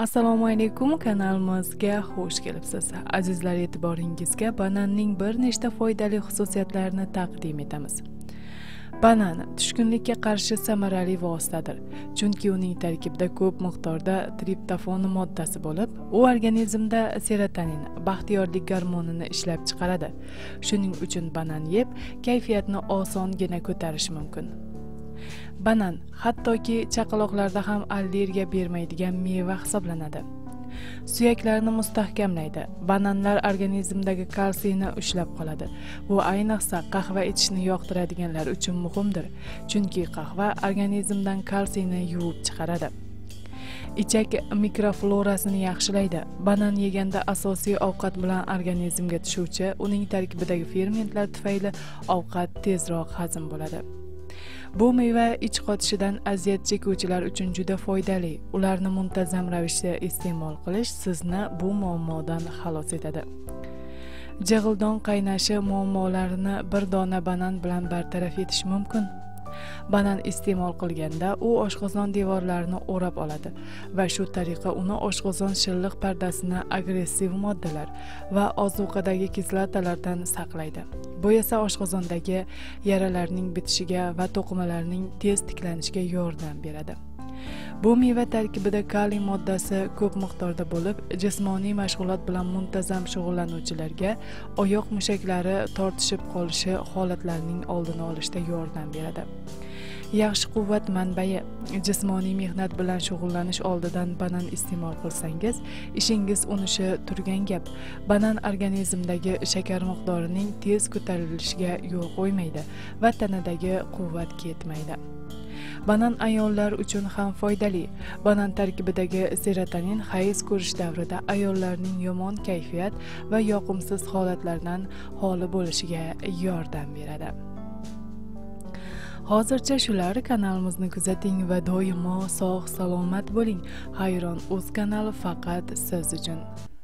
Assalomu alaykum, kanalimizga xush kelibsiz. Azizlar, e'tiboringizga bananning bir nechta foydali xususiyatlarini taqdim etamiz. Banan tushkunlikka qarshi samarali vositadir, chunki uning tarkibida ko'p miqdorda triptofan moddasi bo'lib, u organizmda serotonin, baxtiyorlik gormonini ishlab chiqaradi. Shuning uchun banan yeb, kayfiyatni osongina ko'tarish mumkin. Banan hattoki chaqaloqlarda ham allergiya bermaydigan meva hisoblanadi. Suyaklarni mustahkamlaydi. Bananlar organizmdagi kalsiyni ushlab qoladi. Bu ayniqsa qahva ichishni yoqtiradiganlar uchun muhimdir, chunki qahva organizmdan kalsiyni yuvib chiqaradi. Ichak mikroflorasini yaxshilaydi. Banan yeganda asosiy ovqat bilan organizmga tushuvchi uning tarkibidagi fermentlar tufayli ovqat tezroq hazm bo'ladi. Bu meva ich qotishidan aziyat chekuvchilar uchun juda foydali. Ularni muntazam ravishda iste'mol qilish sizni bu muammodan xalos etadi. Jig'ildon qaynashi muammolarini bir dona banan bilan bartaraf etish mumkin. Banan iste'mol qilganda u oshqozon devorlarini o'rab oladi va shu tariqa uni oshqozon shilliq pardasini agressiv moddalar va ozuqadagi kislotalardan saqlaydi. Bu esa oshqozondagi yaralarning bitishiga va to'qimalarning tez tiklanishiga yordam beradi. Bu meva tarkibida kaliy moddasi ko'p miqdorda bo'lib, jismoniy mashg'ulot bilan muntazam shug'ullanuvchilarga oyoq mushaklari tortishib qolishi holatlarining oldini olishda yordam beradi. Yaxshi quvvat manbai. Jismoniy mehnat bilan shug'ullanish oldidan banan iste'mol qilsangiz, ishingiz unishi turgan gap. Banan organizmdagi shakar miqdorining tez ko'tarilishiga yo'l qo'ymaydi va tanadagi quvvat ketmaydi. Banan ayollar uchun ham foydali. Banan tarkibidagi serotonin hayz ko'rish davrida ayollarning yomon kayfiyat va yoqimsiz holatlardan xoli bo'lishiga yordam beradi. Hozircha shular. Kanalimizni kuzating va doimo sog' salomat bo'ling. Hayron.uz kanali faqat siz uchun.